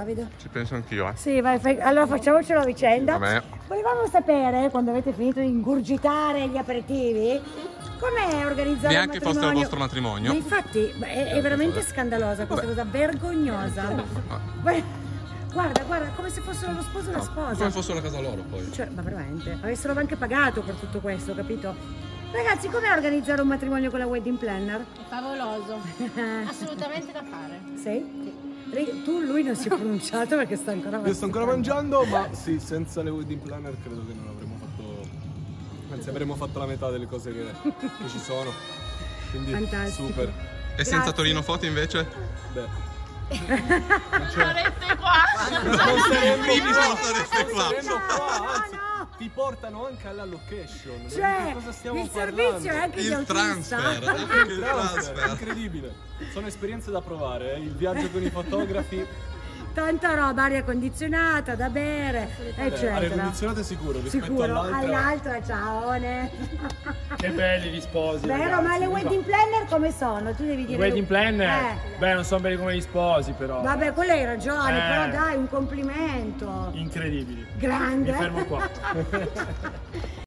Ci penso anch'io, eh. Sì, vai, allora facciamocelo a vicenda. Vabbè. Volevamo sapere, quando avete finito di ingurgitare gli aperitivi, com'è organizzare Neanche un fosse il matrimonio. vostro matrimonio. Ma infatti è veramente scandalosa questa cosa, vergognosa. Guarda, come se fossero lo sposo e la sposa. Come fosse una casa loro poi. Cioè, ma veramente, avessero anche pagato per tutto questo, capito? Ragazzi, com'è organizzare un matrimonio con la wedding planner? È favoloso, assolutamente da fare. Sì? Lui non si è pronunciato perché sta ancora mangiando. Io sto ancora mangiando, ma sì, senza le wedding planner credo che non avremmo fatto, anzi avremmo fatto la metà delle cose che ci sono. Quindi fantastico. super. E senza Torino Foto invece? Beh. Non sareste qua! Non saremmo qua, anzi, ti portano anche alla location. Cioè, di cosa stiamo il parlando? servizio è anche di Il autista. transfer. Anche il transfer, incredibile. Sono esperienze da provare, il viaggio con i fotografi. Tanta roba, aria condizionata, da bere, eccetera. Aria condizionata sicuro, rispetto Sicuro, all'altra. all'altra, ciaone. Che belli gli sposi. Vero, ragazzi. ma le wedding planner come sono? Tu devi dire. I wedding planner? Beh, non sono belli come gli sposi, però. Vabbè, quello hai ragione, però Eh. dai, un complimento. Incredibili. Grande. Mi fermo qua.